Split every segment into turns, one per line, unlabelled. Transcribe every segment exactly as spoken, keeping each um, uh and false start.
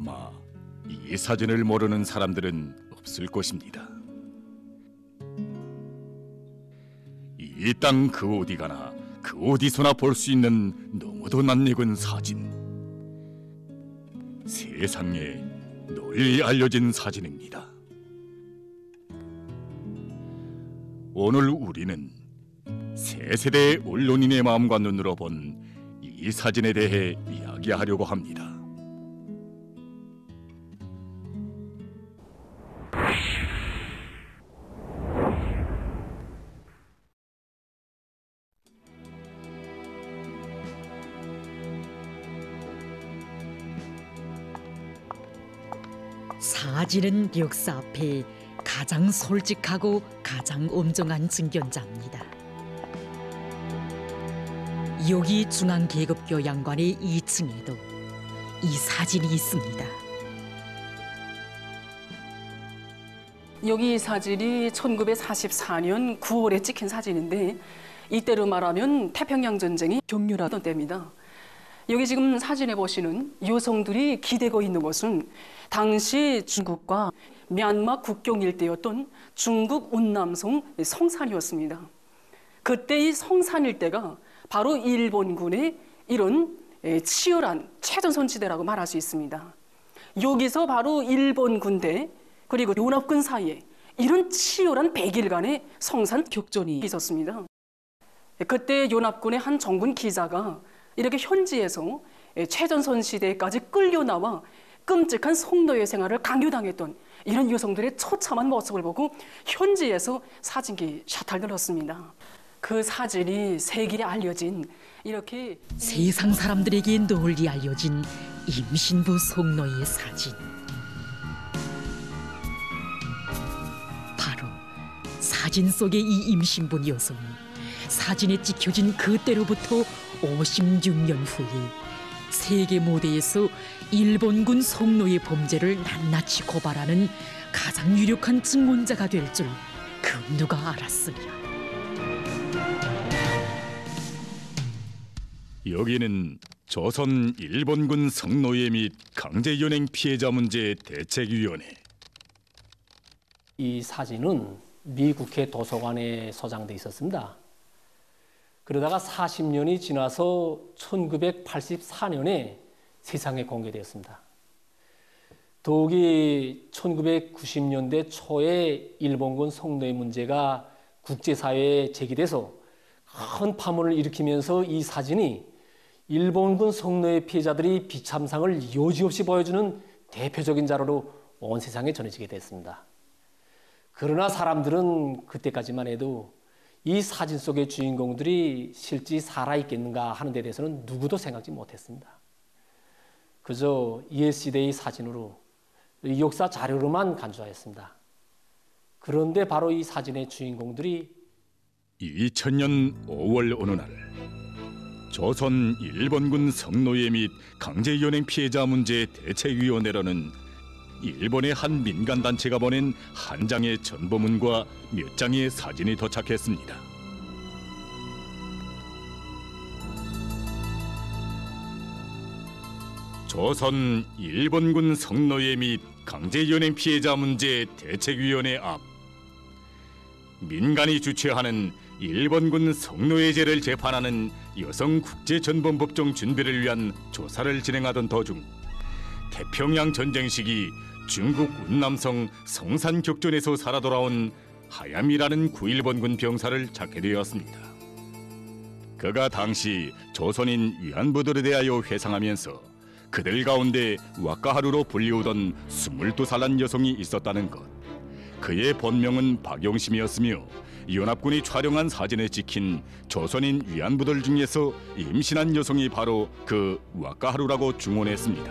아마 이 사진을 모르는 사람들은 없을 것입니다. 이 땅 그 어디 가나 그 어디서나 볼 수 있는 너무도 낯익은 사진. 세상에 널리 알려진 사진입니다. 오늘 우리는 세 세대의 언론인의 마음과 눈으로 본 이 사진에 대해 이야기하려고 합니다.
사진은 역사 앞에 가장 솔직하고 가장 엄정한 증견자입니다. 여기 중앙계급교양관의 이 층에도 이 사진이 있습니다.
여기 사진이 천구백사십사 년 구월에 찍힌 사진인데 이때로 말하면 태평양 전쟁이 격렬하던 때입니다. 여기 지금 사진에 보시는 여성들이 기대고 있는 것은 당시 중국과 미얀마 국경 일대였던 중국 운남성 성산이었습니다. 그때 이 성산 일대가 바로 일본군의 이런 치열한 최전선지대라고 말할 수 있습니다. 여기서 바로 일본 군대 그리고 연합군 사이에 이런 치열한 백 일간의 성산 격전이 있었습니다. 그때 연합군의 한 정군 기자가 이렇게 현지에서 최전선 시대까지 끌려나와 끔찍한 성노예 생활을 강요당했던 이런 여성들의 처참한 모습을 보고 현지에서 사진기 샷을 들었습니다. 그 사진이 세계에 알려진 이렇게
세상 사람들에게 널리 알려진 임신부 성노예 사진. 바로 사진 속의 이 임신부 여성이 사진에 찍혀진 그때로부터 오십육 년 후에 세계 무대에서 일본군 성노예 범죄를 낱낱이 고발하는 가장 유력한 증언자가 될 줄 그 누가 알았으랴.
여기는 조선 일본군 성노예 및 강제연행 피해자 문제 대책위원회.
이 사진은 미 국회 도서관에 소장돼 있었습니다. 그러다가 사십 년이 지나서 천구백팔십사 년에 세상에 공개되었습니다. 더욱이 천구백구십 년대 초에 일본군 성노예 문제가 국제사회에 제기돼서 큰 파문을 일으키면서 이 사진이 일본군 성노예 피해자들이 비참상을 여지없이 보여주는 대표적인 자료로 온 세상에 전해지게 됐습니다. 그러나 사람들은 그때까지만 해도 이 사진 속의 주인공들이 실제 살아있겠는가 하는 데 대해서는 누구도 생각지 못했습니다. 그저 옛시대의 사진으로 역사 자료로만 간주하였습니다. 그런데 바로 이 사진의 주인공들이
이천 년 오월 어느 날 조선 일본군 성노예 및 강제연행 피해자 문제 대책위원회라는 일본의 한 민간단체가 보낸 한 장의 전보문과 몇 장의 사진이 도착했습니다. 조선 일본군 성노예 및 강제연행 피해자 문제 대책위원회 앞. 민간이 주최하는 일본군 성노예죄를 재판하는 여성국제전범법정 준비를 위한 조사를 진행하던 도중 태평양 전쟁 시기 중국 운남성 성산 격전에서 살아 돌아온 하얌이라는 구일본군 병사를 찾게 되었습니다. 그가 당시 조선인 위안부들에 대하여 회상하면서 그들 가운데 와카하루로 불리우던 스물두 살 난 여성이 있었다는 것. 그의 본명은 박용심이었으며 연합군이 촬영한 사진에 찍힌 조선인 위안부들 중에서 임신한 여성이 바로 그 와카하루라고 증언했습니다.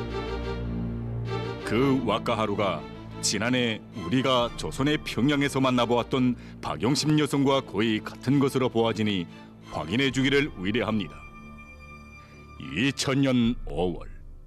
그 와카하루가 지난해 우리가 조선의 평양에서 만나보았던 박용심 여성과 거의 같은 것으로 보아지니 확인해 주기를 의뢰합니다. 이천 년 오월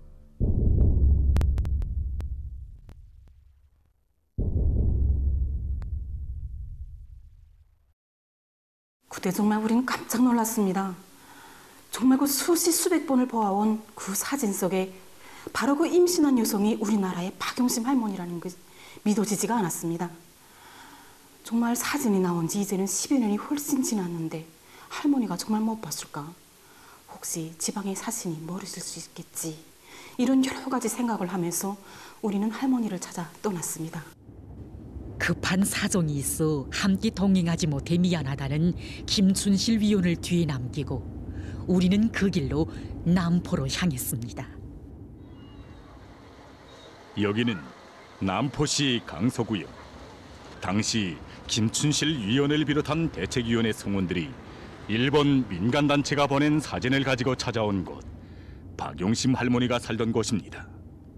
그때 정말 우리는 깜짝 놀랐습니다. 정말 그 수십 수백 번을 보아온 그 사진 속에 바로 그 임신한 여성이 우리나라의 박용심 할머니라는 게 믿어지지가 않았습니다. 정말 사진이 나온 지 이제는 십여 년이 훨씬 지났는데 할머니가 정말 못 봤을까? 혹시 지방에 사신이 멀어질 수 있겠지? 이런 여러 가지 생각을 하면서 우리는 할머니를 찾아 떠났습니다.
급한 사정이 있어 함께 동행하지 못해 미안하다는 김춘실 위원을 뒤에 남기고 우리는 그 길로 남포로 향했습니다.
여기는 남포시 강서구역. 당시 김춘실 위원을 비롯한 대책위원회 성원들이 일본 민간단체가 보낸 사진을 가지고 찾아온 곳, 박용심 할머니가 살던 곳입니다.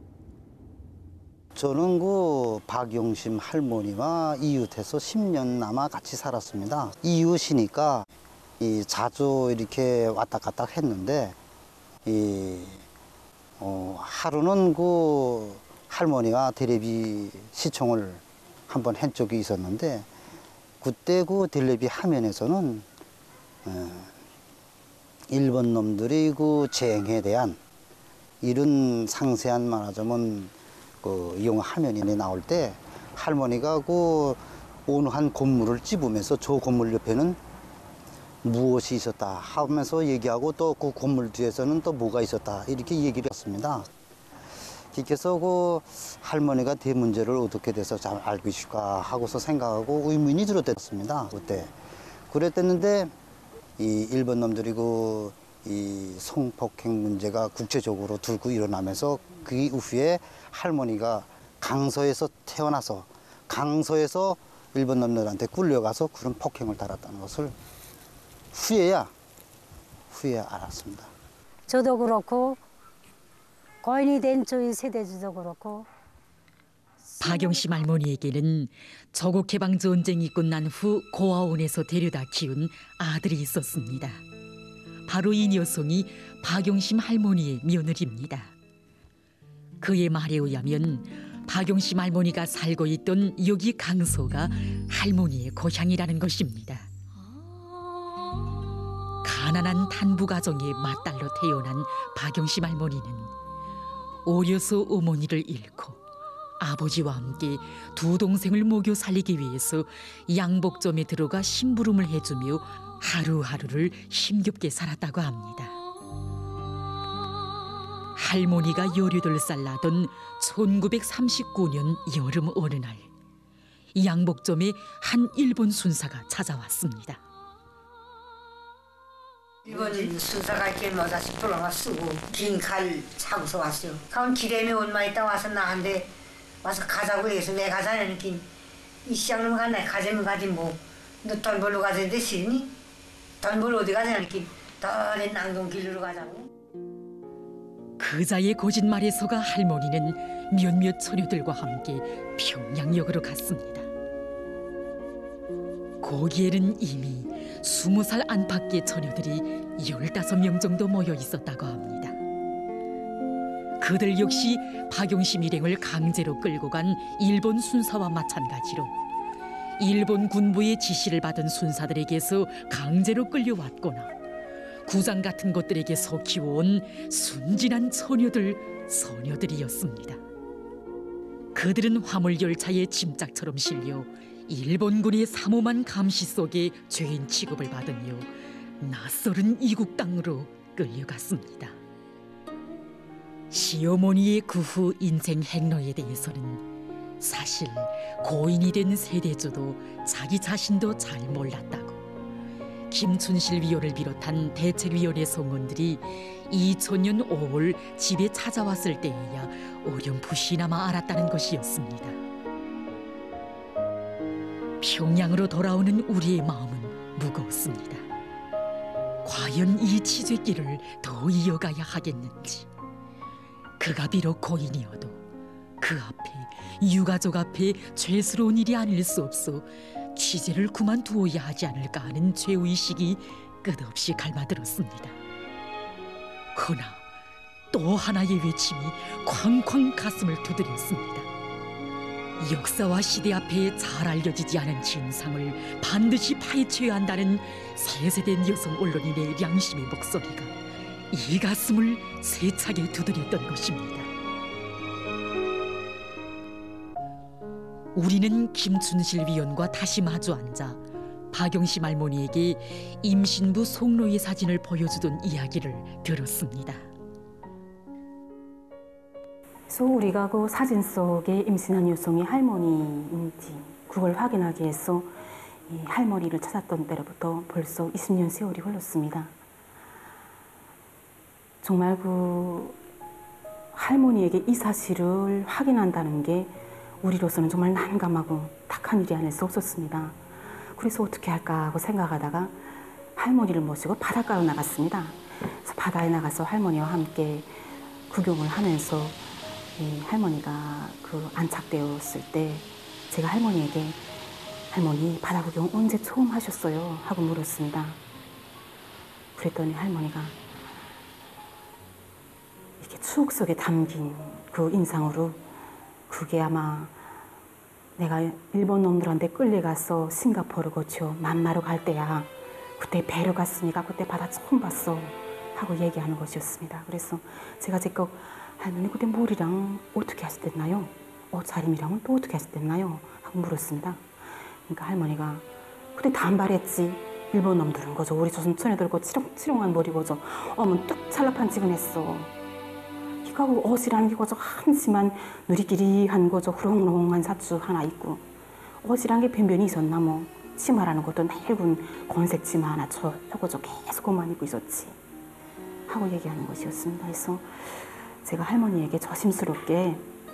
저는 그 박용심 할머니와 이웃해서 십 년 남아 같이 살았습니다. 이웃이니까 이 자주 이렇게 왔다 갔다 했는데 이 어, 하루는 그 할머니가 텔레비 시청을 한번 한 적이 있었는데 그때 그 텔레비 화면에서는 어, 일본 놈들이 그 재행에 대한 이런 상세한 말하자면 그 영화 화면이 나올 때 할머니가 그 어느 한 건물을 찝으면서 저 건물 옆에는 무엇이 있었다 하면서 얘기하고 또 그 건물 뒤에서는 또 뭐가 있었다 이렇게 얘기를 했습니다. 그래서 그 할머니가 대문제를 어떻게 돼서 잘 알고 있을까 하고서 생각하고 의문이 들었댔습니다. 그때 그랬댔는데 이 일본 놈들이 그 이 성폭행 문제가 국제적으로 들고 일어나면서 그 이후에 할머니가 강서에서 태어나서 강서에서 일본 놈들한테 끌려가서 그런 폭행을 당했다는 것을 후에야 후에 알았습니다.
저도 그렇고 고인이 된 저희 세대주도 그렇고
박용심 할머니에게는 조국 해방 전쟁이 끝난 후 고아원에서 데려다 키운 아들이 있었습니다. 바로 이 녀석이 박용심 할머니의 며느리입니다. 그의 말에 의하면 박용심 할머니가 살고 있던 여기 강서가 할머니의 고향이라는 것입니다. 가난한 단부 가정의 맏딸로 태어난 박용심 할머니는 어려서 어머니를 잃고 아버지와 함께 두 동생을 먹여 살리기 위해서 양복점에 들어가 심부름을 해주며 하루하루를 힘겹게 살았다고 합니다. 할머니가 열여덟 살 나던 천구백삼십구 년 여름 어느 날 양복점에 한 일본 순사가 찾아왔습니다.
일본 순사가 이렇게 뭐다시 돌아가 쓰고 긴 칼 차고서 왔어요. 그럼 길에는 얼마 있다 와서 나한테 와서 가자고 해서 왜 가자냐니까 이 시장으로 가나 가자면 가지 뭐 너 돈 벌러 가자는데 싫니? 돈 벌러 어디 가자니까 더는 남동길로 가자고.
그자의 거짓말에서가 할머니는 몇몇 처녀들과 함께 평양역으로 갔습니다. 거기에는 이미 스무 살 안팎의 처녀들이 열다섯 명 정도 모여 있었다고 합니다. 그들 역시 박용심 일행을 강제로 끌고 간 일본 순사와 마찬가지로 일본 군부의 지시를 받은 순사들에게서 강제로 끌려왔거나 구장 같은 것들에게서 키워온 순진한 처녀들, 소녀들이었습니다. 그들은 화물열차에 짐짝처럼 실려 일본군의 삼엄한 감시 속에 죄인 취급을 받으며 낯설은 이국 땅으로 끌려갔습니다. 시어머니의 그 후 인생 행로에 대해서는 사실 고인이 된 세대주도 자기 자신도 잘 몰랐다고 김춘실 위원을 비롯한 대책위원회 성원들이 이천 년 오월 집에 찾아왔을 때에야 어렴풋이나마 알았다는 것이었습니다. 평양으로 돌아오는 우리의 마음은 무거웠습니다. 과연 이 취재길을 더 이어가야 하겠는지. 그가 비록 고인이어도 그 앞에 유가족 앞에 죄스러운 일이 아닐 수 없어 취재를 그만두어야 하지 않을까 하는 죄의식이 끝없이 갈마들었습니다. 허나 또 하나의 외침이 쾅쾅 가슴을 두드렸습니다. 역사와 시대 앞에 잘 알려지지 않은 진상을 반드시 파헤쳐야 한다는 세세된 여성 언론인의 양심의 목소리가 이 가슴을 세차게 두드렸던 것입니다. 우리는 김춘실 위원과 다시 마주 앉아 박용심 할머니에게 임신부 송로의 사진을 보여주던 이야기를 들었습니다.
그래서 우리가 그 사진 속에 임신한 여성이 할머니인지 그걸 확인하기 위해서 이 할머니를 찾았던 때로부터 벌써 이십 년 세월이 흘렀습니다. 정말 그 할머니에게 이 사실을 확인한다는 게 우리로서는 정말 난감하고 탁한 일이 아닐 수 없었습니다. 그래서 어떻게 할까 하고 생각하다가 할머니를 모시고 바닷가로 나갔습니다. 그래서 바다에 나가서 할머니와 함께 구경을 하면서 이 할머니가 그 안착되었을 때 제가 할머니에게 할머니 바다 구경 언제 처음 하셨어요? 하고 물었습니다. 그랬더니 할머니가 이렇게 추억 속에 담긴 그 인상으로 그게 아마 내가 일본 놈들한테 끌려가서 싱가포르 거쳐 만마로 갈 때야. 그때 배로 갔으니까 그때 바다 처음 봤어. 하고 얘기하는 것이었습니다. 그래서 제가 제껏 할머니 그때 머리랑 어떻게 하셨댔나요? 옷차림이랑은 또 어떻게 하셨댔나요? 하고 물었습니다. 그러니까 할머니가 그때 단발했지. 일본 놈들은 거저 우리 조선 처녀들 거 치렁치렁한 머리 거저 어머 뚝 찰라판지근했어. 이거하고 옷이라는 게 거저 한심한 누리끼리한 거저 후롱롱한 삿주 하나 있고 옷이란 게 변변이 있었나 뭐 치마라는 것도 낡은 건색 치마 하나 저 저거저 계속 그만 입고 있었지 하고 얘기하는 것이었습니다. 그래서 제가 할머니에게 조심스럽게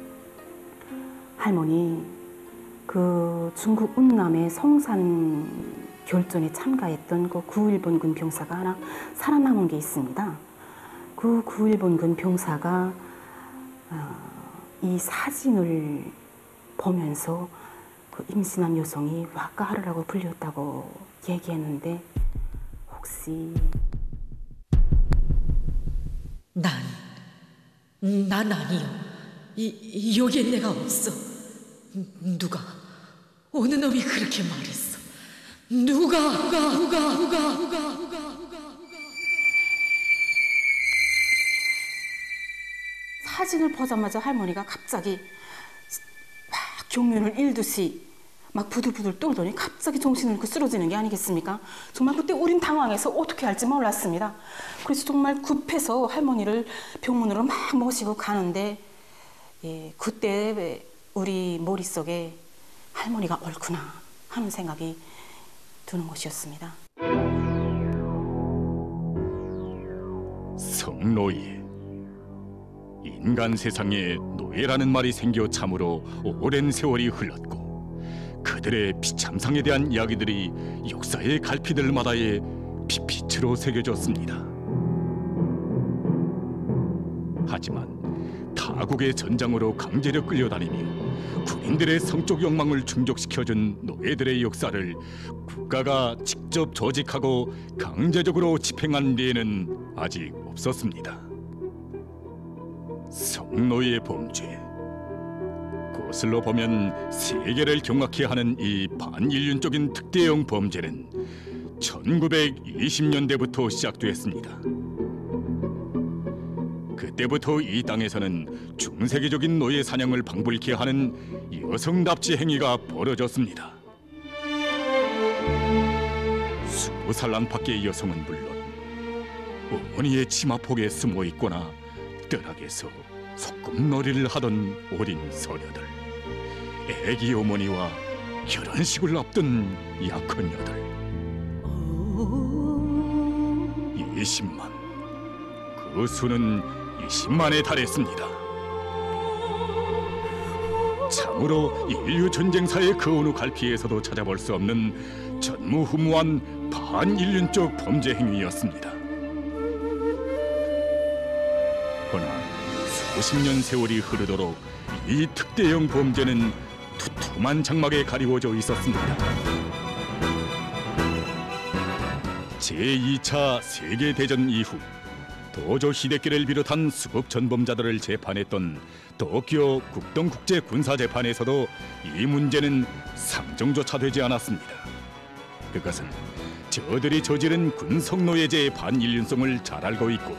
할머니 그 중국 운남의 성산 결전에 참가했던 그 구일본군 병사가 하나 살아남은 게 있습니다. 그 구일본군 병사가 어, 이 사진을 보면서 그 임신한 여성이 와까하르라고 불렸다고 얘기했는데 혹시
난, 난 아니요. 이, 여기엔 내가 없어. 누가, 어느 놈이 그렇게 말했어. 누가, 누가, 누가, 누가, 누가, 누가, 누가.
사진을 보자마자 할머니가 갑자기 막 경련을 잃듯이 막 부들부들 떨더니 갑자기 정신을 그 쓰러지는 게 아니겠습니까? 정말 그때 우린 당황해서 어떻게 할지 몰랐습니다. 그래서 정말 급해서 할머니를 병문으로 막 모시고 가는데 예, 그때 우리 머릿속에 할머니가 옳구나 하는 생각이 드는 것이었습니다.
성노예. 인간 세상에 노예라는 말이 생겨 참으로 오랜 세월이 흘렀고 그들의 비참상에 대한 이야기들이 역사의 갈피들마다에 빛빛으로 새겨졌습니다. 하지만 타국의 전장으로 강제로 끌려다니며 군인들의 성적 욕망을 충족시켜준 노예들의 역사를 국가가 직접 조직하고 강제적으로 집행한例는 아직 없었습니다. 성노예 범죄. 거슬러 보면 세계를 경악케 하는 이 반인륜적인 특대형 범죄는 천구백이십 년대부터 시작됐습니다. 그때부터 이 땅에서는 중세계적인 노예 사냥을 방불케 하는 여성 납치 행위가 벌어졌습니다. 스무 살 안팎의 여성은 물론 어머니의 치마폭에 숨어 있거나 뜰락에서 소꿉놀이를 하던 어린 소녀들, 애기 어머니와 결혼식을 앞둔 약혼녀들, 이십만. 그 수는 이십만에 달했습니다. 참으로 인류 전쟁사의 그 어느 갈피에서도 찾아볼 수 없는 전무후무한 반인륜적 범죄 행위였습니다. 그러나 수십 년 세월이 흐르도록 이 특대형 범죄는 두툼한 장막에 가리워져 있었습니다. 제이 차 세계대전 이후 도조 히데키를 비롯한 수급 전범자들을 재판했던 도쿄 국동국제군사재판에서도 이 문제는 상정조차 되지 않았습니다. 그것은 저들이 저지른 군성노예제의 반인륜성을 잘 알고 있고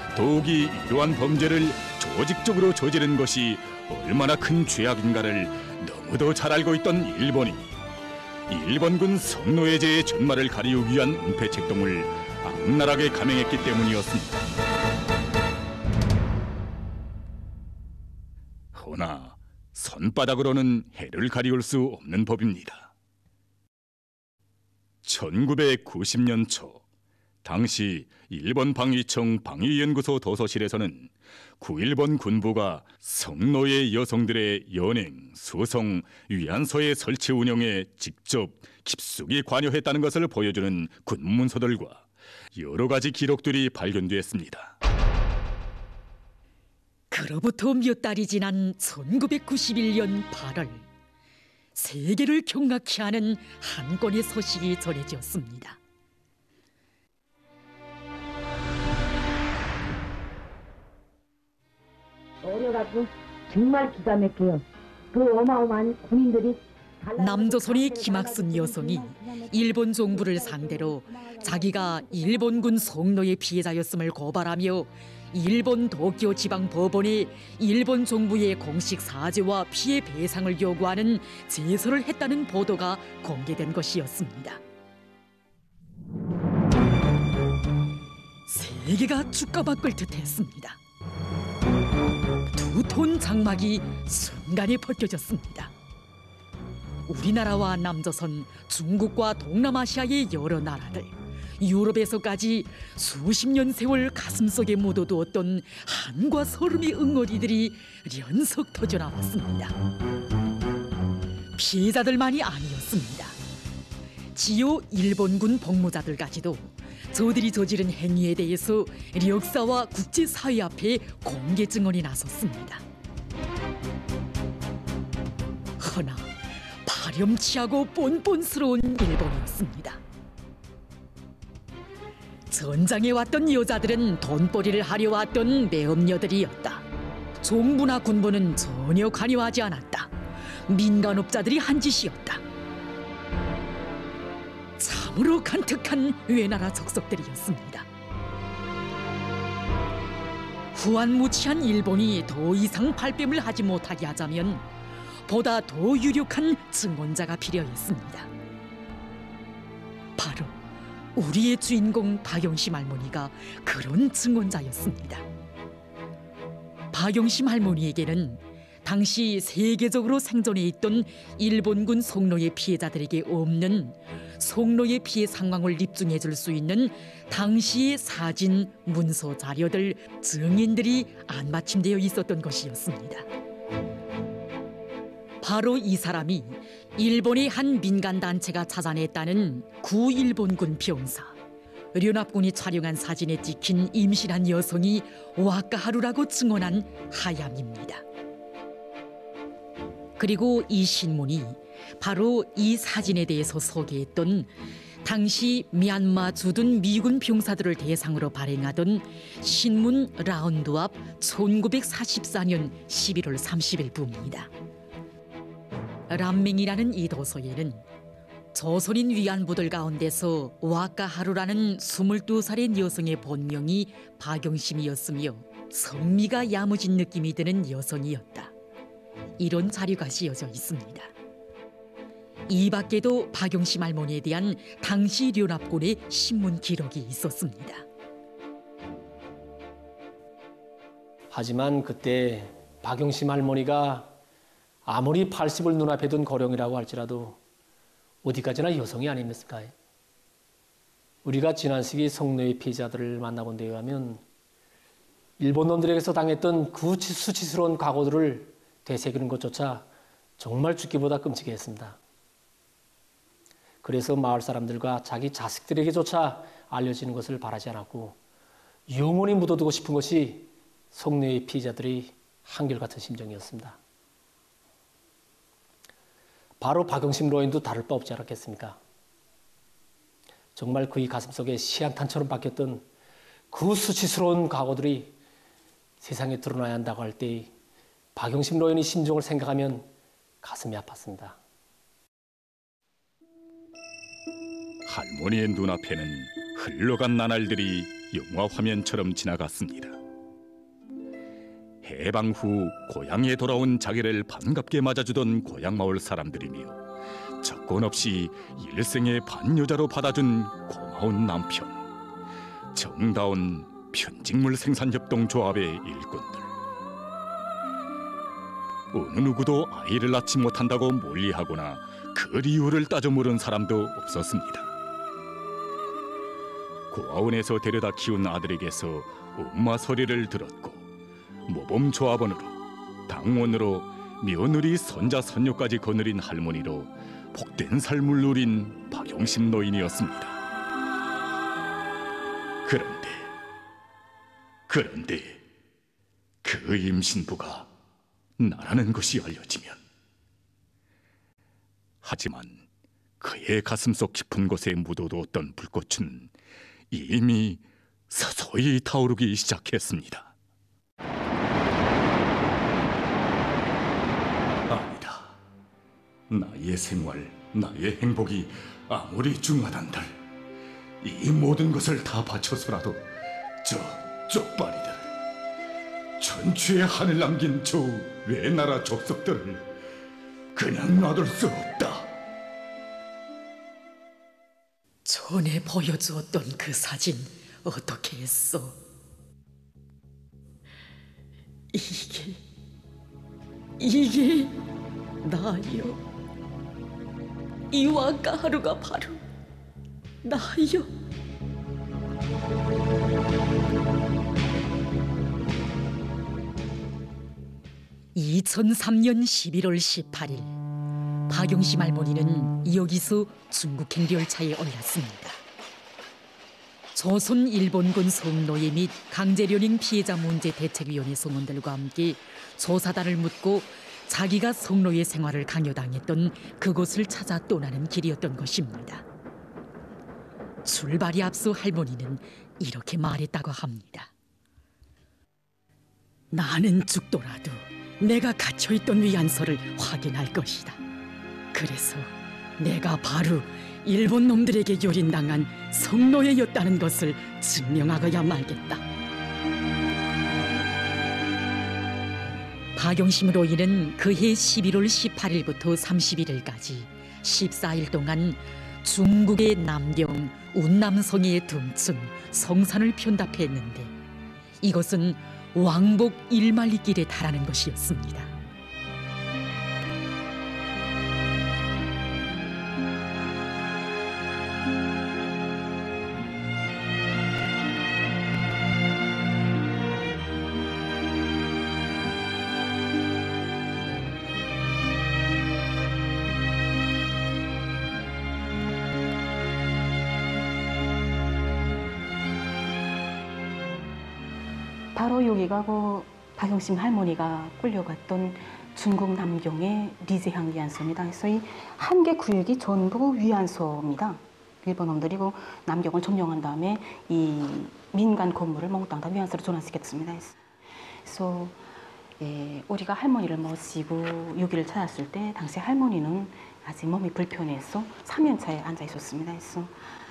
더욱이 이러한 범죄를 조직적으로 저지른 것이 얼마나 큰 죄악인가를 너무도 잘 알고 있던 일본이 일본군 성노예제의 전말을 가리우기 위한 은폐책동을 악랄하게 감행했기 때문이었습니다. 허나 손바닥으로는 해를 가리울 수 없는 법입니다. 천구백구십 년 초 당시 일본 방위청 방위연구소 도서실에서는 구일본 군부가 성노예 여성들의 연행, 수송, 위안소의 설치 운영에 직접 깊숙이 관여했다는 것을 보여주는 군문서들과 여러 가지 기록들이 발견되었습니다.
그로부터 몇 달이 지난 천구백구십일 년 팔월, 세계를 경악케 하는 한 건의 소식이 전해졌습니다.
어려가지고 정말 기가 막혀요. 그 어마어마한 군인들이
남조선의 김학순 여성이 일본 정부를 상대로 자기가 일본군 성노예 피해자였음을 고발하며 일본 도쿄 지방 법원에 일본 정부의 공식 사죄와 피해 배상을 요구하는 제소를 했다는 보도가 공개된 것이었습니다. 세계가 주가바꿀 듯했습니다. 두톤 장막이 순간에 벗겨졌습니다. 우리나라와 남조선, 중국과 동남아시아의 여러 나라들, 유럽에서까지 수십 년 세월 가슴속에 묻어두었던 한과 소름의 응어리들이 연속 터져나왔습니다. 피해자들만이 아니었습니다. 지요 일본군 복무자들까지도 저들이 저지른 행위에 대해서 역사와 국제사회 앞에 공개 증언이 나섰습니다. 허나 파렴치하고 뻔뻔스러운 일본이었습니다. 전장에 왔던 여자들은 돈벌이를 하려 왔던 매업녀들이었다. 정부나 군부는 전혀 관여하지 않았다. 민간업자들이 한 짓이었다. 참으로 간특한 외나라 적석들이었습니다. 후한무치한 일본이 더 이상 발뺌을 하지 못하게 하자면 보다 더 유력한 증언자가 필요했습니다. 바로 우리의 주인공 박영심 할머니가 그런 증언자였습니다. 박영심 할머니에게는 당시 세계적으로 생존해 있던 일본군 성노예 피해자들에게 없는 성노예 피해 상황을 입증해 줄 수 있는 당시의 사진, 문서, 자료들, 증인들이 안마침되어 있었던 것이었습니다. 바로 이 사람이 일본의 한 민간단체가 찾아냈다는 구일본군 병사, 련합군이 촬영한 사진에 찍힌 임신한 여성이 와카하루라고 증언한 하얌입니다. 그리고 이 신문이 바로 이 사진에 대해서 소개했던 당시 미얀마 주둔 미군 병사들을 대상으로 발행하던 신문 라운드업 천구백사십사 년 십일월 삼십일 부입니다. 람맹이라는 이 도서에는 조선인 위안부들 가운데서 와카하루라는 스물두 살의 여성의 본명이 박영심이었으며 성미가 야무진 느낌이 드는 여성이었다. 이런 자료가 씌어져 있습니다. 이 밖에도 박영심 할머니에 대한 당시 련합군의 신문 기록이 있었습니다.
하지만 그때 박영심 할머니가 아무리 팔십을 눈앞에 둔 고령이라고 할지라도 어디까지나 여성이 아닙니까? 우리가 지난 시기 성노예 피해자들을 만나본 데에 의하면 일본 놈들에게서 당했던 그 수치스러운 과거들을 되새기는 것조차 정말 죽기보다 끔찍했습니다. 그래서 마을 사람들과 자기 자식들에게조차 알려지는 것을 바라지 않았고 영원히 묻어두고 싶은 것이 성노예 피해자들의 한결같은 심정이었습니다. 바로 박영심 로인도 다를 바 없지 않았겠습니까? 정말 그의 가슴속에 시한탄처럼 박혔던 그 수치스러운 과거들이 세상에 드러나야 한다고 할 때 박영심 로인의 심정을 생각하면 가슴이 아팠습니다.
할머니의 눈앞에는 흘러간 나날들이 영화 화면처럼 지나갔습니다. 해방 후 고향에 돌아온 자기를 반갑게 맞아주던 고향 마을 사람들이며 조건 없이 일생의 반여자로 받아준 고마운 남편, 정다운 편직물 생산협동조합의 일꾼들. 어느 누구도 아이를 낳지 못한다고 멀리하거나 그 이유를 따져 물은 사람도 없었습니다. 고아원에서 데려다 키운 아들에게서 엄마 소리를 들었고 모범조합원으로, 당원으로, 며느리, 손자, 손녀까지 거느린 할머니로 복된 삶을 누린 박용심 노인이었습니다. 그런데, 그런데 그 임신부가 나라는 것이 알려지면, 하지만 그의 가슴속 깊은 곳에 묻어두었던 불꽃은 이미 서서히 타오르기 시작했습니다. 아니다. 나의 생활, 나의 행복이 아무리 중하단들 이 모든 것을 다 바쳐서라도 저 쪽발이들, 천추의 하늘 남긴 저 외나라 족속들을 그냥 놔둘 수 없다.
전에 보여주었던 그 사진 어떻게 했어? 이게 이게 나요. 이와 가하루가 바로 나요. 이천삼 년 십일월 십팔일 박용심 할머니는 여기서 중국 행렬차에 올랐습니다. 조선 일본군 성노예 및 강제련행 피해자 문제 대책위원회 성원들과 함께 조사단을 묻고 자기가 성노예 생활을 강요당했던 그곳을 찾아 떠나는 길이었던 것입니다. 출발이 앞서 할머니는 이렇게 말했다고 합니다. 나는 죽더라도 내가 갇혀있던 위안소를 확인할 것이다. 그래서 내가 바로 일본 놈들에게 요린당한 성노예였다는 것을 증명하고야 말겠다. 박용심 노인은 그해 십일월 십팔일부터 삼십일일까지 십사일 동안 중국의 남경, 운남성의 등층, 성산을 편답했는데 이것은 왕복 일만리길에 달하는 것이었습니다.
바로 여기가 그 박용심 할머니가 끌려갔던 중국 남경의 리제항 위안소입니다. 그래서 이 한 개 구역이 전부 위안소입니다. 일본 놈들이 그 남경을 점령한 다음에 이 민간 건물을 몽땅 다 위안소로 전환시켰습니다. 그래서 예, 우리가 할머니를 모시고 여기를 찾았을 때 당시 할머니는 아직 몸이 불편해서 삼연차에 앉아 있었습니다. 그래서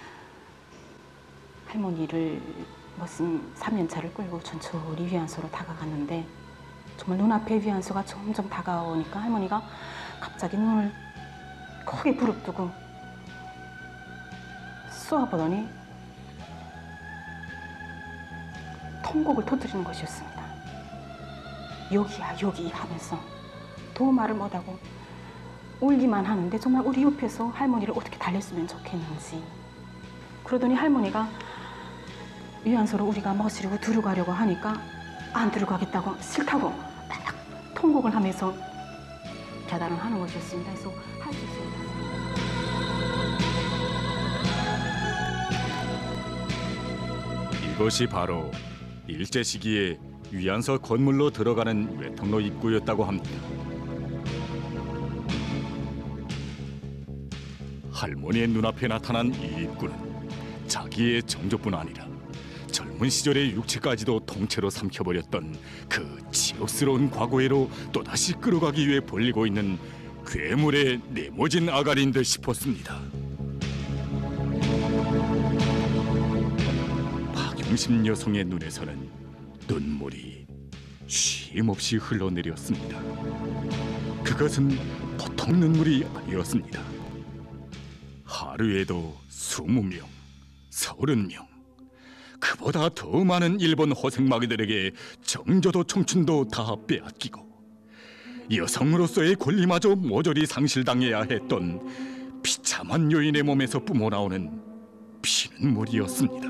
할머니를 멋진 삼연차를 끌고 천천히 위안소로 다가갔는데 정말 눈앞에 위안소가 점점 다가오니까 할머니가 갑자기 눈을 크게 부릅뜨고 쏘아보더니 통곡을 터뜨리는 것이었습니다. 여기야 여기 하면서 더 말을 못하고 울기만 하는데 정말 우리 옆에서 할머니를 어떻게 달랬으면 좋겠는지. 그러더니 할머니가 위안소로 우리가 모시려고 들어가려고 하니까 안 들어가겠다고 싫다고 딱 통곡을 하면서 자단을 하는 것이었습니다. 그래서 할 수 있습니다.
이것이 바로 일제 시기에 위안소 건물로 들어가는 외통로 입구였다고 합니다. 할머니의 눈앞에 나타난 이 입구는 자기의 정조뿐 아니라 젊은 시절의 육체까지도 통째로 삼켜버렸던 그 지옥스러운 과거에로 또다시 끌어가기 위해 벌리고 있는 괴물의 네모진 아가리인 듯 싶었습니다. 박용심 여성의 눈에서는 눈물이 쉼없이 흘러내렸습니다. 그것은 보통 눈물이 아니었습니다. 하루에도 스무 명, 서른 명, 그보다 더 많은 일본 호생마귀들에게 정조도 청춘도 다 빼앗기고 여성으로서의 권리마저 모조리 상실당해야 했던 비참한 여인의 몸에서 뿜어나오는 피눈물이었습니다.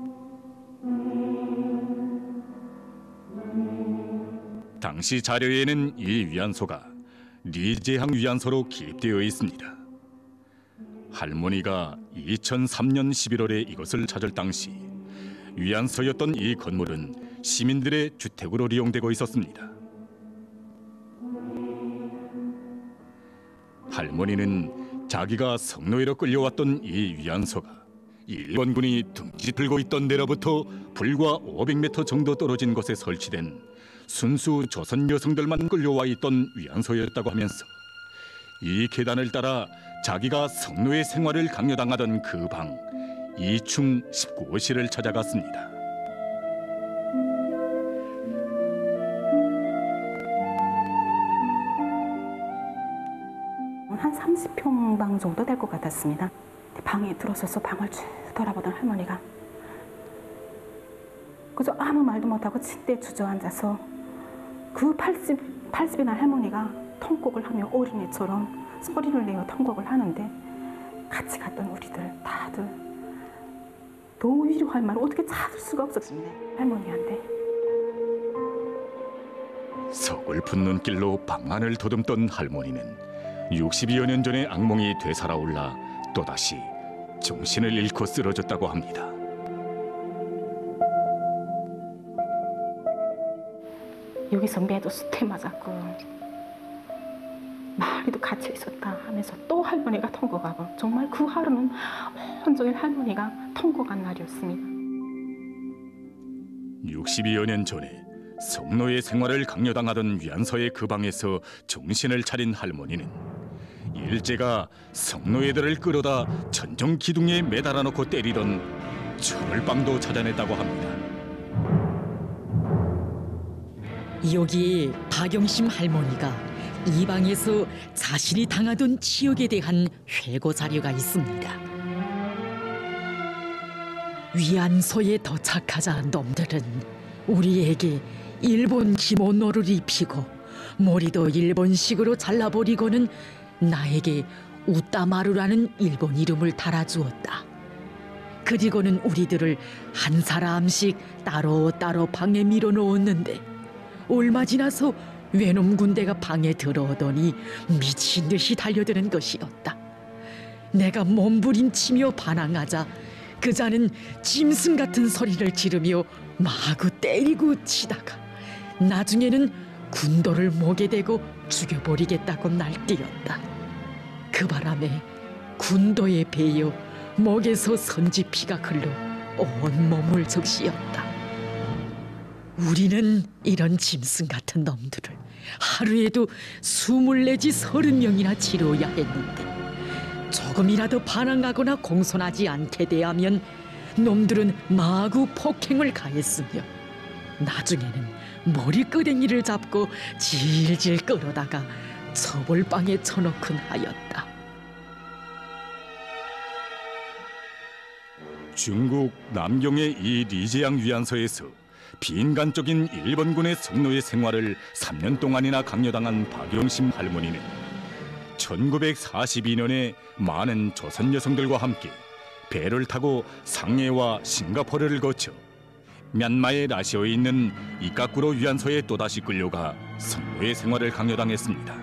당시 자료에는 이 위안소가 리제항 위안소로 기입되어 있습니다. 할머니가 이천삼 년 십일월에 이것을 찾을 당시 위안소였던 이 건물은 시민들의 주택으로 이용되고 있었습니다. 할머니는 자기가 성노예로 끌려왔던 이 위안소가 일본군이 둥지 들고 있던 데로부터 불과 오백 미터 정도 떨어진 곳에 설치된 순수 조선 여성들만 끌려와 있던 위안소였다고 하면서 이 계단을 따라 자기가 성노예 생활을 강요당하던 그 방 이충 십구 호실을 찾아갔습니다.
한 삼십 평방 정도 될 것 같았습니다. 방에 들어서서 방을 쭉 돌아보던 할머니가 그저 아무 말도 못하고 침대에 주저앉아서 그 팔십 이 날 할머니가 통곡을 하며 어린애처럼 소리를 내어 통곡을 하는데 같이 갔던 우리들 다들 너무 위로할 말을 어떻게 찾을 수가 없었습니다. 할머니한테.
서글픈 눈길로 방 안을 더듬던 할머니는 육십여 년 전의 악몽이 되살아올라 또다시 정신을 잃고 쓰러졌다고 합니다.
여기서 매도 수태 맞았고 마을에도 갇혀 있었다 하면서 또 할머니가 통곡하고 정말 그 하루는 온종일 할머니가 통곡한 날이었습니다.
육십여 년 전에 성노예 생활을 강요당하던 위안소의 그 방에서 정신을 차린 할머니는 일제가 성노예들을 끌어다 전정 기둥에 매달아 놓고 때리던 철방도 찾아냈다고 합니다.
여기에 박영심 할머니가 이 방에서 자신이 당하던 치욕에 대한 회고 자료가 있습니다. 위안소에 도착하자 놈들은 우리에게 일본 기모노를 입히고 머리도 일본식으로 잘라버리고는 나에게 우따마루라는 일본 이름을 달아주었다. 그리고는 우리들을 한 사람씩 따로따로 방에 밀어넣었는데 얼마 지나서 외놈 군대가 방에 들어오더니 미친 듯이 달려드는 것이었다. 내가 몸부림치며 반항하자 그자는 짐승 같은 소리를 지르며 마구 때리고 치다가 나중에는 군도를 목에 대고 죽여버리겠다고 날뛰었다. 그 바람에 군도에 베여 목에서 선지피가 흘러 온몸을 적시었다. 우리는 이런 짐승 같은 놈들을 하루에도 스물 내지 서른 명이나 치러야 했는데 조금이라도 반항하거나 공손하지 않게 대하면 놈들은 마구 폭행을 가했으며 나중에는 머리끄댕이를 잡고 질질 끌어다가 처벌방에 쳐넣곤 하였다.
중국 남경의 이 리제양 위안소에서 비인간적인 일본군의 성노예 생활을 삼 년 동안이나 강요당한 박영심 할머니는 천구백사십이 년에 많은 조선 여성들과 함께 배를 타고 상해와 싱가포르를 거쳐 미얀마의 라시오에 있는 이카쿠로 위안소에 또다시 끌려가 성노예 생활을 강요당했습니다.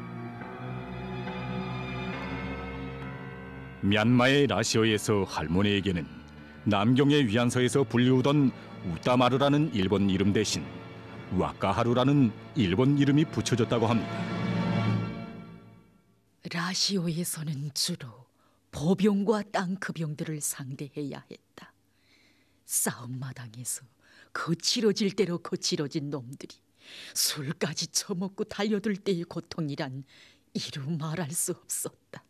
미얀마의 라시오에서 할머니에게는 남경의 위안소에서 불리우던 우따마루라는 일본 이름 대신 와카하루라는 일본 이름이 붙여졌다고 합니다.
라시오에서는 주로 보병과 땅크병들을 상대해야 했다. 싸움마당에서 거칠어질 대로 거칠어진 놈들이 술까지 처먹고 달려들 때의 고통이란 이루 말할 수 없었다.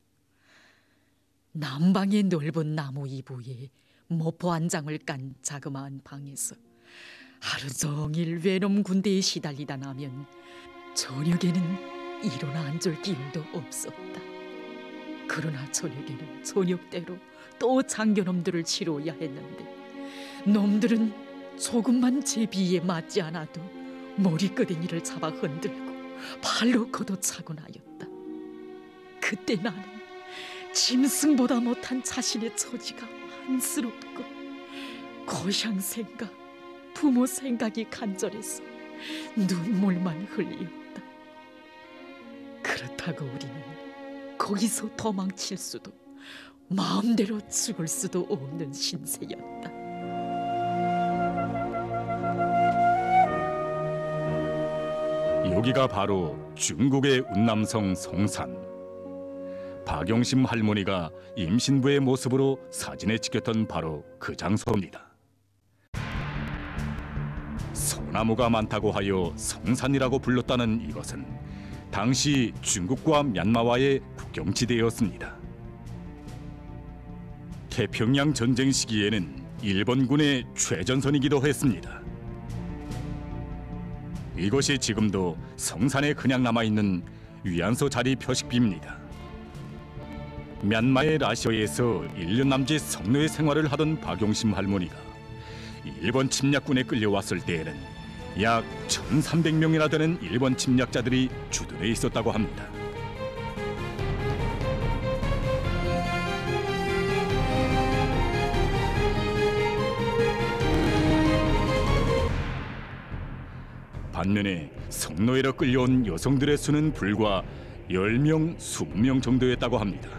남방의 넓은 나무 이부에 모포 한 장을 깐 자그마한 방에서 하루 종일 외놈 군대에 시달리다 나면 저녁에는 일어나 앉을 기운도 없었다. 그러나 저녁에는 저녁대로 또 장교놈들을 치러야 했는데 놈들은 조금만 제 비위에 맞지 않아도 머리끄댕이를 잡아 흔들고 발로 걷어차곤 하였다. 그때 나는 짐승보다 못한 자신의 처지가 안쓰럽고 고향 생각, 부모 생각이 간절해서 눈물만 흘렸다. 그렇다고 우리는 거기서 도망칠 수도 마음대로 죽을 수도 없는 신세였다.
여기가 바로 중국의 운남성 성산. 박용심 할머니가 임신부의 모습으로 사진에 찍혔던 바로 그 장소입니다. 소나무가 많다고 하여 성산이라고 불렀다는 이것은 당시 중국과 미얀마와의 국경지대였습니다. 태평양 전쟁 시기에는 일본군의 최전선이기도 했습니다. 이것이 지금도 성산에 그냥 남아있는 위안소 자리 표식비입니다. 미얀마의 라시오에서 일 년 남짓 성노예 생활을 하던 박용심 할머니가 일본 침략군에 끌려왔을 때에는 약 천삼백 명이나 되는 일본 침략자들이 주둔해 있었다고 합니다. 반면에 성노예로 끌려온 여성들의 수는 불과 열 명, 이십 명 정도였다고 합니다.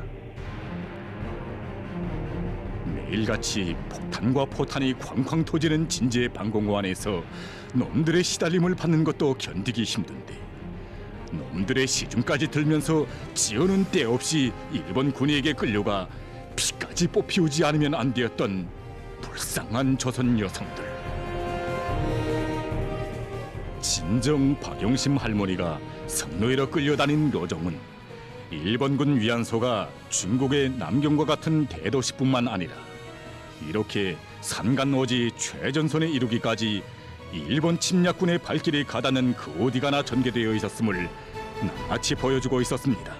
매일같이 폭탄과 포탄이 쾅쾅 터지는 진지의 방공호 안에서 놈들의 시달림을 받는 것도 견디기 힘든데 놈들의 시중까지 들면서 지어는 때 없이 일본 군에게 끌려가 피까지 뽑히우지 않으면 안 되었던 불쌍한 조선 여성들. 진정 박용심 할머니가 성노예로 끌려다닌 로정은 일본군 위안소가 중국의 남경과 같은 대도시뿐만 아니라 이렇게 산간오지 최전선에 이르기까지 일본 침략군의 발길이 가닿는 그 어디가나 전개되어 있었음을 낱낱이 보여주고 있었습니다.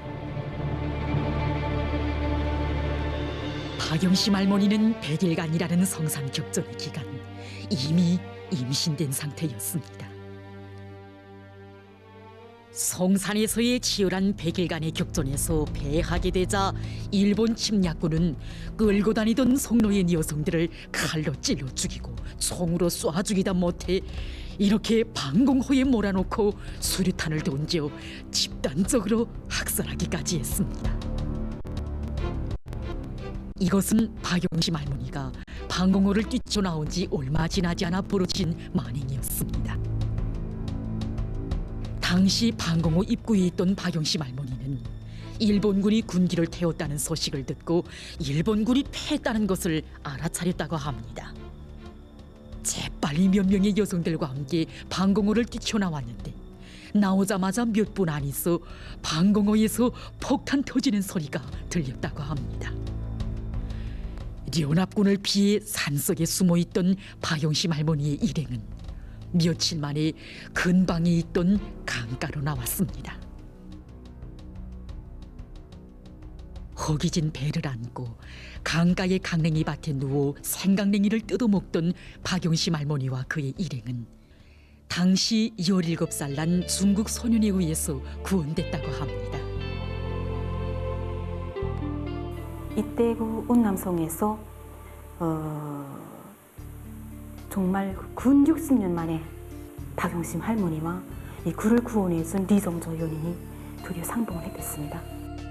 박용심 할머니는 백일간이라는 성산 격전의 기간 이미 임신된 상태였습니다. 성산에서의 치열한 백일간의 격전에서 패하게 되자 일본 침략군은 끌고 다니던 성노예 여성들을 칼로 찔러 죽이고 총으로 쏴 죽이다 못해 이렇게 방공호에 몰아놓고 수류탄을 던져 집단적으로 학살하기까지 했습니다. 이것은 박용심 할머니가 방공호를 뛰쳐나온 지 얼마 지나지 않아 벌어진 만행이었습니다. 당시 방공호 입구에 있던 박용심 할머니는 일본군이 군기를 태웠다는 소식을 듣고 일본군이 패했다는 것을 알아차렸다고 합니다. 재빨리 몇 명의 여성들과 함께 방공호를 뛰쳐나왔는데 나오자마자 몇 분 안 있어 방공호에서 폭탄 터지는 소리가 들렸다고 합니다. 연합군을 피해 산속에 숨어있던 박용심 할머니의 일행은 며칠 만에 근방에 있던 강가로 나왔습니다. 허기진 배를 안고 강가의 강냉이 밭에 누워 생강냉이를 뜯어먹던 박용심 할머니와 그의 일행은 당시 열일곱 살 난 중국 소년에 의해서 구원됐다고 합니다.
이때 그 운남성에서 어, 정말 군 육십 년 만에 박용심 할머니와 이 그를 구원해준 리정조 연인이 드디어 상봉을 했겠습니다.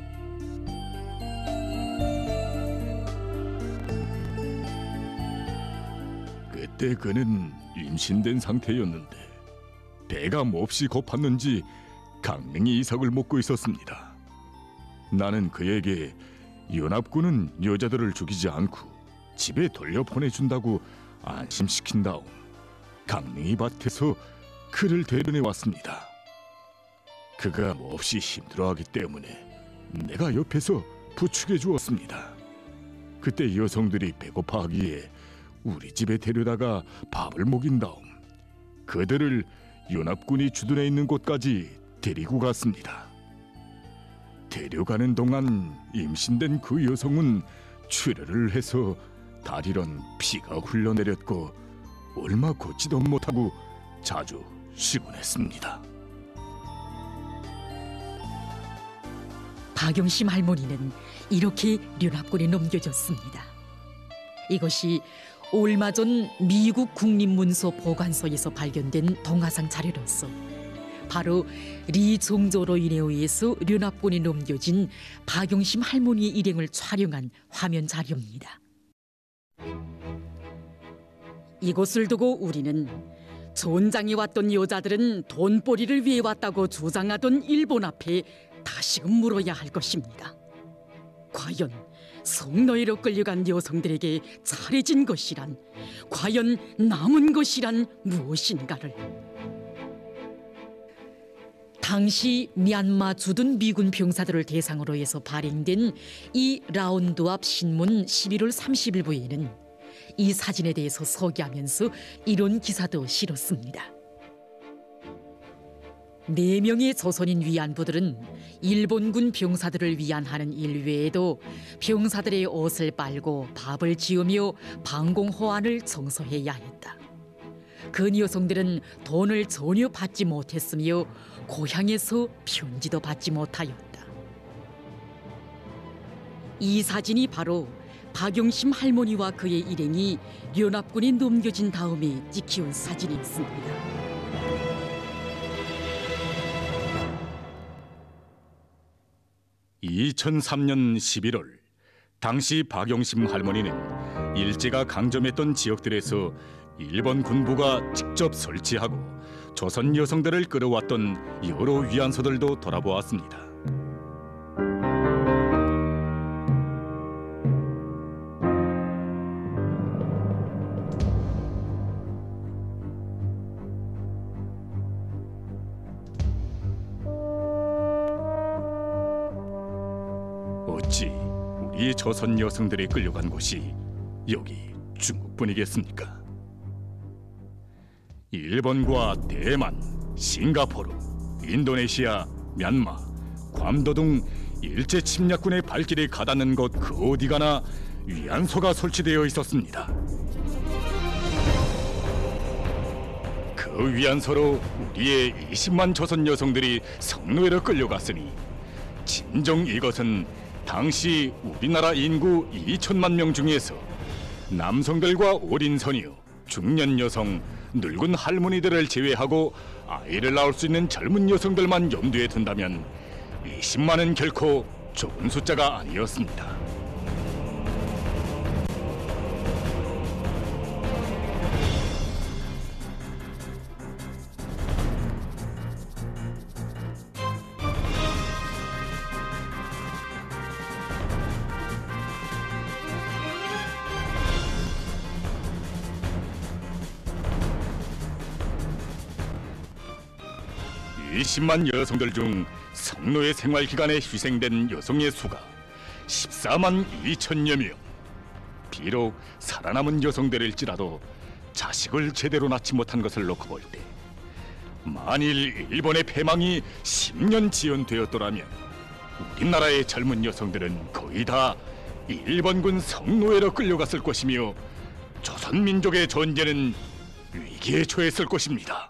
그때 그는 임신된 상태였는데 배가 몹시 고팠는지 강냉이 이삭을 먹고 있었습니다. 나는 그에게 연합군은 여자들을 죽이지 않고 집에 돌려보내준다고 안심시킨 다음 강냉이 밭에서 그를 데려내 왔습니다. 그가 몹시 힘들어하기 때문에 내가 옆에서 부축해 주었습니다. 그때 여성들이 배고파하기에 우리 집에 데려다가 밥을 먹인 다음 그들을 연합군이 주둔해 있는 곳까지 데리고 갔습니다. 데려가는 동안 임신된 그 여성은 출혈을 해서 다리런 피가 흘러내렸고 얼마 걷지도 못하고 자주 쉬곤 했습니다.
박용심 할머니는 이렇게 연합군에 넘겨졌습니다. 이것이 얼마 전 미국 국립문서 보관소에서 발견된 동화상 자료로서 바로 리 종조로 인해 의해서 연합군에 넘겨진 박용심 할머니의 일행을 촬영한 화면 자료입니다. 이것을 두고 우리는 전장에 왔던 여자들은 돈벌이를 위해 왔다고 주장하던 일본 앞에 다시금 물어야 할 것입니다. 과연 성노예로 끌려간 여성들에게 잘해진 것이란, 과연 남은 것이란 무엇인가를. 당시 미얀마 주둔 미군 병사들을 대상으로 해서 발행된 이 라운드업 신문 십일월 삼십일부에는 이 사진에 대해서 소개하면서 이런 기사도 실었습니다. 네 명의 조선인 위안부들은 일본군 병사들을 위안하는 일 외에도 병사들의 옷을 빨고 밥을 지으며 방공호안을 청소해야 했다. 그 여성들은 돈을 전혀 받지 못했으며 고향에서 편지도 받지 못하였다. 이 사진이 바로 박용심 할머니와 그의 일행이 연합군에 넘겨진 다음에 찍혀온 사진이었습니다.
이천삼년 십일월, 당시 박용심 할머니는 일제가 강점했던 지역들에서 일본 군부가 직접 설치하고 조선 여성들을 끌어왔던 여러 위안소들도 돌아보았습니다. 어찌 우리 조선 여성들이 끌려간 곳이 여기 중국뿐이겠습니까? 일본과 대만, 싱가포르, 인도네시아, 미얀마, 괌도 등 일제 침략군의 발길이 가닿는 곳 그 어디 가나 위안소가 설치되어 있었습니다. 그 위안소로 우리의 이십만 조선 여성들이 성노예로 끌려갔으니 진정 이것은 당시 우리나라 인구 이천만 명 중에서 남성들과 어린 소녀, 중년 여성, 늙은 할머니들을 제외하고 아이를 낳을 수 있는 젊은 여성들만 염두에 둔다면 이십만은 결코 적은 숫자가 아니었습니다. 이십만 여성들 중 성노예 생활 기간에 희생된 여성의 수가 십사만 이천여 명. 비록 살아남은 여성들일지라도 자식을 제대로 낳지 못한 것을 놓고 볼 때 만일 일본의 패망이 십 년 지연되었더라면 우리나라의 젊은 여성들은 거의 다 일본군 성노예로 끌려갔을 것이며 조선 민족의 존재는 위기에 처했을 것입니다.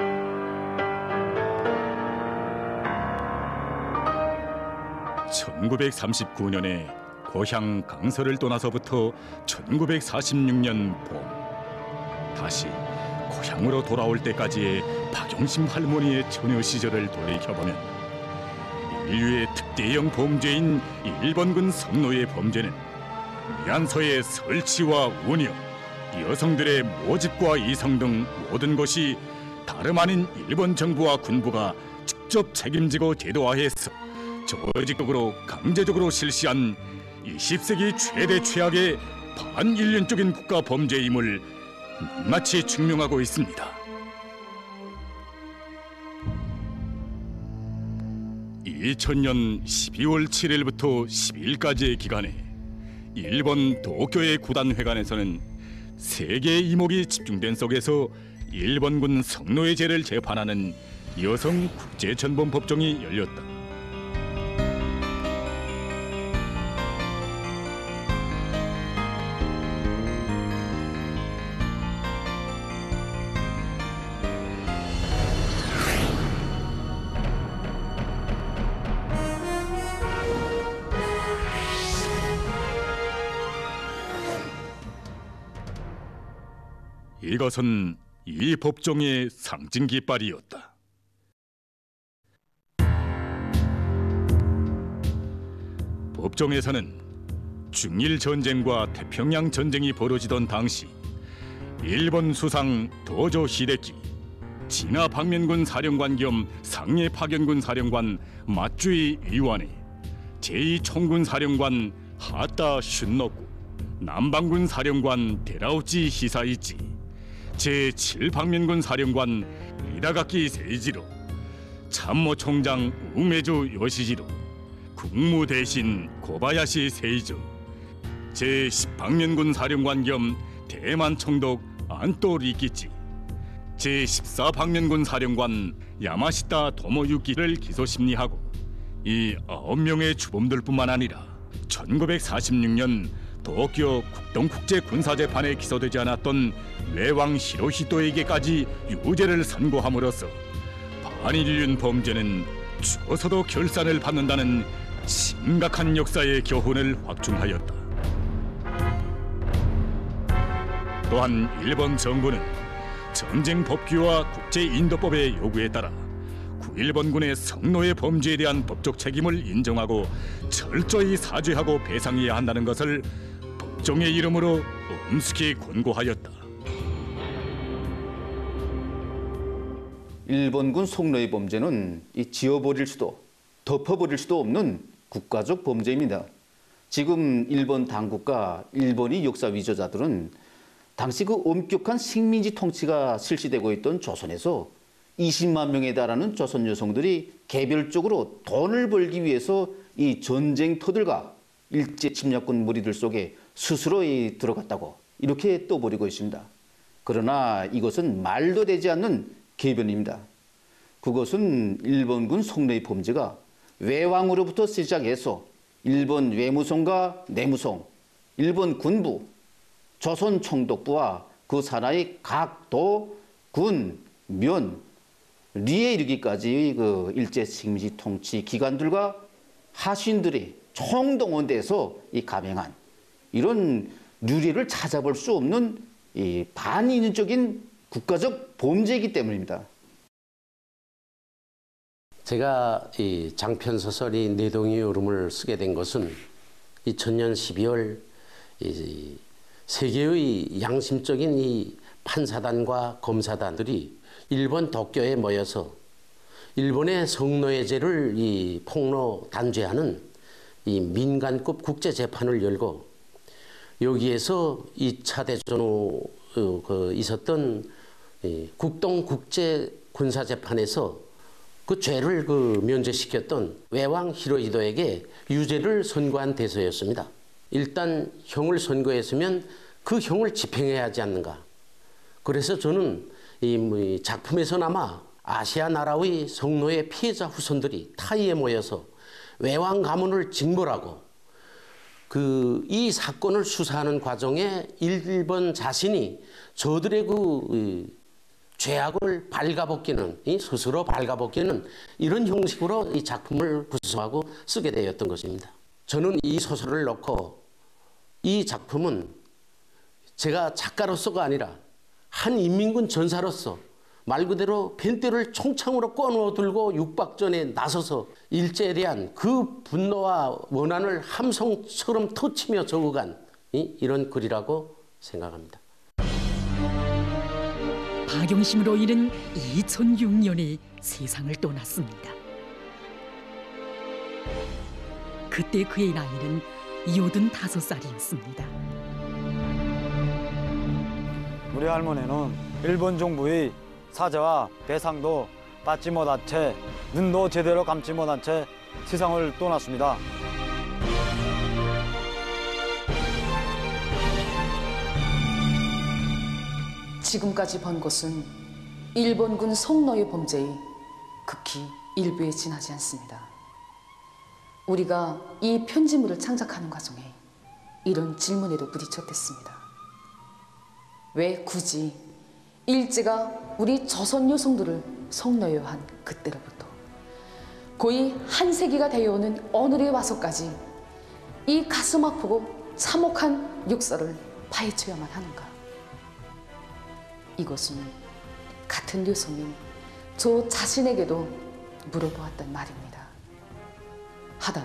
천구백삼십구 년에 고향 강서를 떠나서부터 천구백사십육 년 봄, 다시 고향으로 돌아올 때까지의 박용심 할머니의 처녀 시절을 돌이켜보면 인류의 특대형 범죄인 일본군 성노예 범죄는 위안소의 설치와 운영, 여성들의 모집과 이성 등 모든 것이 다름 아닌 일본 정부와 군부가 직접 책임지고 제도화해서 조직적으로 강제적으로 실시한 이십 세기 최대 최악의 반인륜적인 국가 범죄임을 낱낱이 증명하고 있습니다. 이천 년 십이월 칠일부터 십이일까지의 기간에 일본 도쿄의 구단회관에서는 세 개의 이목이 집중된 속에서 일본군 성노예 죄를 재판하는 여성 국제 전범 법정이 열렸다. 이것은 이 법정의 상징 깃발이었다. 법정에서는 중일 전쟁과 태평양 전쟁이 벌어지던 당시 일본 수상 도조 히데키, 진화 방면군 사령관 겸 상해 파견군 사령관 마쯔이 이완에, 제이 총군 사령관 하타 슌노쿠, 남방군 사령관 데라우치 히사이치, 제칠 방면군 사령관 이다가키 세이지로, 참모총장 우메조 요시지로, 국무대신 고바야시 세이조, 제십 방면군 사령관 겸 대만 총독 안토 리키치, 제십사 방면군 사령관 야마시타 도모유키를 기소심리하고 이 아홉 명의 주범들뿐만 아니라 천구백사십육 년 도쿄 국동국제군사재판에 기소되지 않았던 외왕 히로히토에게까지 유죄를 선고함으로써 반일륜 범죄는 죽어서도 결산을 받는다는 심각한 역사의 교훈을 확충하였다. 또한 일본 정부는 전쟁 법규와 국제인도법의 요구에 따라 구일본군의 성노예 범죄에 대한 법적 책임을 인정하고 철저히 사죄하고 배상해야 한다는 것을 법정의 이름으로 엄숙히 권고하였다.
일본군 성노예 범죄는 이 지워버릴 수도 덮어버릴 수도 없는 국가적 범죄입니다. 지금 일본 당국과 일본의 역사 위조자들은 당시 그 엄격한 식민지 통치가 실시되고 있던 조선에서 이십만 명에 달하는 조선 여성들이 개별적으로 돈을 벌기 위해서 이 전쟁터들과 일제 침략군 무리들 속에 스스로 들어갔다고 이렇게 떠버리고 있습니다. 그러나 이것은 말도 되지 않는 개변입니다. 그것은 일본군 성노예 범죄가 외왕으로부터 시작해서 일본 외무성과 내무성, 일본 군부, 조선 총독부와 그 산하의 각 도, 군, 면, 리에 이르기까지 그 일제 식민지 통치 기관들과 하신들이 총동원돼서 이 감행한 이런 유례를 찾아볼 수 없는 이 반인륜적인 국가적 범죄이기 때문입니다.
제가 이 장편 소설이 내동의 울음을 쓰게 된 것은 이천 년 십이월 이 세계의 양심적인 이 판사단과 검사단들이 일본 도쿄에 모여서 일본의 성노예죄를 이 폭로 단죄하는 이 민간급 국제 재판을 열고 여기에서 이 차 대전 후 그 있었던 이 국동 국제 군사 재판에서 그 죄를 그 면제시켰던 외왕 히로히토에게 유죄를 선고한 대서였습니다. 일단 형을 선고했으면 그 형을 집행해야 하지 않는가. 그래서 저는 이 작품에서나마 아시아 나라의 성노예 피해자 후손들이 타이에 모여서 외왕 가문을 징벌하고 그 이 사건을 수사하는 과정에 일본 자신이 저들의 그 죄악을 발가벗기는, 스스로 발가벗기는 이런 형식으로 이 작품을 구성하고 쓰게 되었던 것입니다. 저는 이 소설을 놓고 이 작품은 제가 작가로서가 아니라 한 인민군 전사로서 말 그대로 펜대를 총창으로 꺼놓아 들고 육박전에 나서서 일제에 대한 그 분노와 원한을 함성처럼 터치며 적어간 이런 글이라고 생각합니다.
박용심으로 인한 이천육 년에 세상을 떠났습니다. 그때 그의 나이는 여든다섯 살이었습니다.
우리 할머니는 일본 정부의 사죄와 배상도 받지 못한 채 눈도 제대로 감지 못한 채 세상을 떠났습니다.
지금까지 본 것은 일본군 성노예 범죄의 극히 일부에 지나지 않습니다. 우리가 이 편지물을 창작하는 과정에 이런 질문에도 부딪혔댔습니다. 왜 굳이 일제가 우리 조선 여성들을 성노예한 그때로부터 거의 한 세기가 되어오는 오늘에 와서까지 이 가슴 아프고 참혹한 역사를 파헤쳐야만 하는가? 이것은 같은 여성인 저 자신에게도 물어보았단 말입니다. 하다면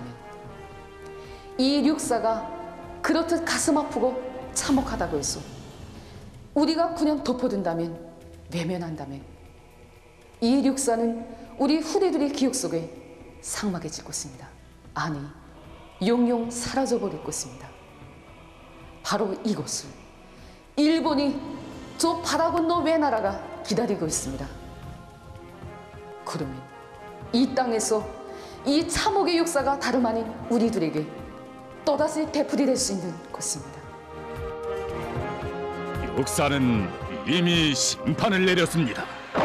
이 역사가 그렇듯 가슴 아프고 참혹하다고 해서 우리가 그냥 덮어둔다면, 외면한다면 이 역사는 우리 후대들의 기억 속에 삭막해질 것입니다. 아니, 영영 사라져버릴 것입니다. 바로 이것을 일본이 저 바다 건너 외나라가 기다리고 있습니다. 그러면 이 땅에서 이 참혹의 역사가 다름 아닌 우리들에게 또다시 되풀이될 수 있는 것입니다.
역사는 이미 심판을 내렸습니다.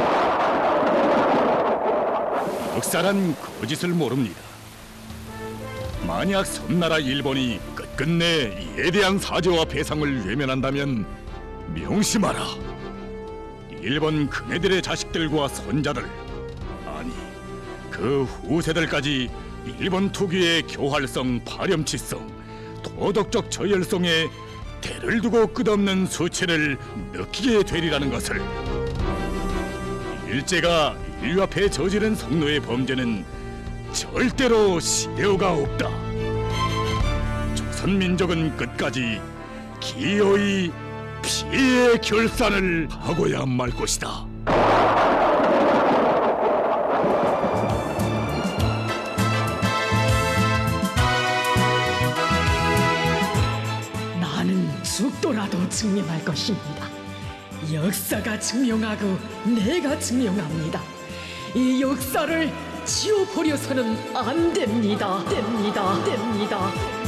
역사란 거짓을 모릅니다. 만약 섬나라 일본이 끝끝내 이에 대한 사죄와 배상을 외면한다면 명심하라. 일본 그네들의 자식들과 손자들, 아니 그 후세들까지 일본 특유의 교활성, 파렴치성, 도덕적 저열성에 대를 두고 끝없는 수치를 느끼게 되리라는 것을. 일제가 인류 앞에 저지른 성노예 범죄는 절대로 시대가 없다. 조선민족은 끝까지 기어이 피해의 결산을 하고야 말 것이다.
나는 죽더라도 증명할 것입니다. 역사가 증명하고 내가 증명합니다. 이 역사를 지워버려서는 안 됩니다. 됩니다. 됩니다.